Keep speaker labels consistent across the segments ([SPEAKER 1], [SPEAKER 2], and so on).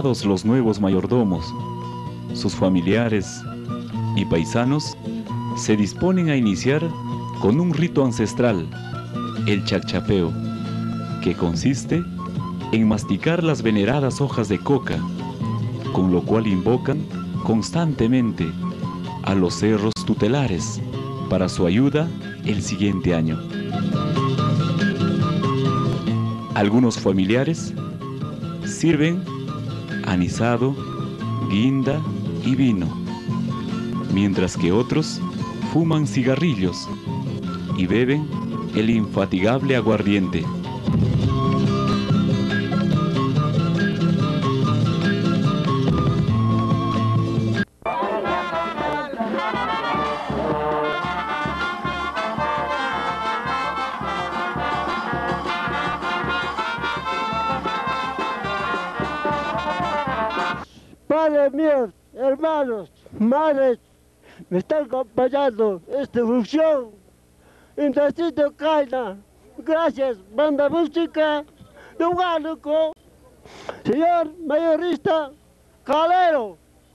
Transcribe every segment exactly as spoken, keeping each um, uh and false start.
[SPEAKER 1] todos los nuevos mayordomos, sus familiares y paisanos se disponen a iniciar con un rito ancestral, el chacchapeo, que consiste en masticar las veneradas hojas de coca, con lo cual invocan constantemente a los cerros tutelares para su ayuda el siguiente año. Algunos familiares sirven anisado, guinda y vino, mientras que otros fuman cigarrillos y beben el infatigable aguardiente.
[SPEAKER 2] Padres míos, hermanos, madres, me están acompañando esta función. Indacito Caina, gracias, banda música de Huánuco, señor mayorista Calero.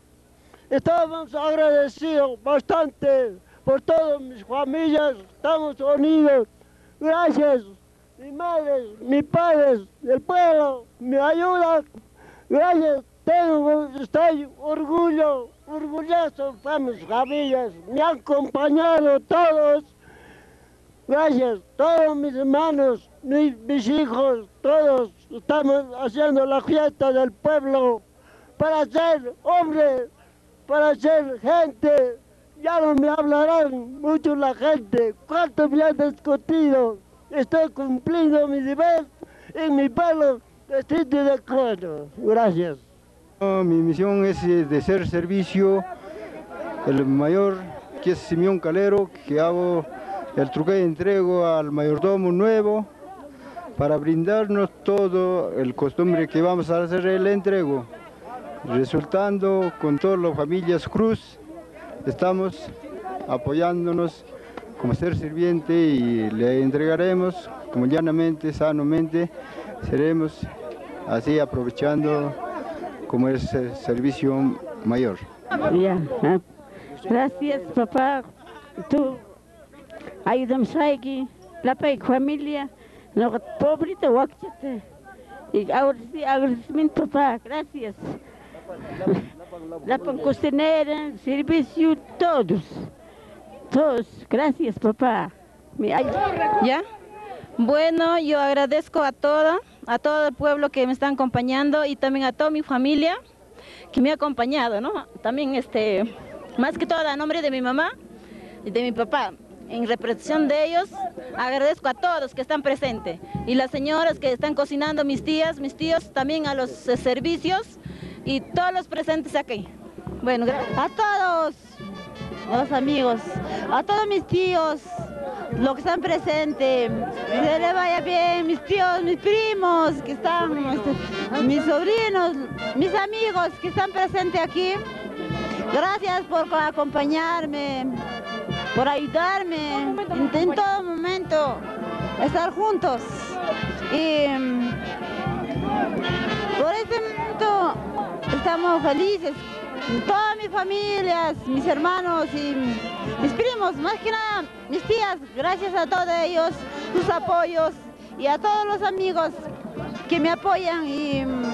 [SPEAKER 2] Estamos agradecidos bastante por todas mis familias, estamos unidos. Gracias, mi madre, mis padres, el pueblo, me ayudan. Gracias. Tengo, estoy orgullo, orgulloso de mis familias, me han acompañado todos. Gracias, todos mis hermanos, mis, mis hijos, todos estamos haciendo la fiesta del pueblo para ser hombre, para ser gente. Ya no me hablarán mucho la gente, cuánto me han discutido. Estoy cumpliendo mi deber en mi pueblo, estoy de acuerdo. Gracias.
[SPEAKER 3] Mi misión es de ser servicio, el mayor, que es Simeón Calero, que hago el truque y entrego al mayordomo nuevo para brindarnos todo el costumbre que vamos a hacer el entrego. Resultando con todas las familias Cruz, estamos apoyándonos como ser sirviente y le entregaremos como llanamente, sanamente, seremos así aprovechando como es el servicio mayor.
[SPEAKER 4] Ya, gracias papá, tú ayúdame aquí, la familia, no pobrito wakchate. Y ahora sí, agradecimiento papá, gracias. La pan cocinera, servicio, todos, todos, gracias papá.
[SPEAKER 5] ¿Ya? Bueno, yo agradezco a todo, a todo el pueblo que me está acompañando y también a toda mi familia que me ha acompañado, ¿no? También, este, más que todo a nombre de mi mamá y de mi papá, en representación de ellos, agradezco a todos que están presentes y las señoras que están cocinando, mis tías, mis tíos, también a los eh, servicios y todos los presentes aquí. Bueno, gracias.
[SPEAKER 6] A todos los amigos, a todos mis tíos, los que están presentes, que se les vaya bien, mis tíos, mis primos, que están, este, mis sobrinos, mis amigos que están presentes aquí. Gracias por acompañarme, por ayudarme en, en todo momento, estar juntos. Y por este momento estamos felices. Todas mis familias, mis hermanos y mis primos, más que nada mis tías, gracias a todos ellos, sus apoyos y a todos los amigos que me apoyan y